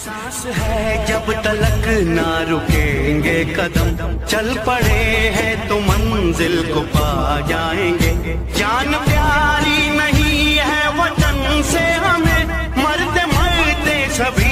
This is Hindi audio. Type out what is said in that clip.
सांस है जब तलक ना रुकेंगे कदम, चल पड़े हैं तो मंजिल को पा जाएंगे। जान प्यारी नहीं है वतन से हमें, मरते मरते सभी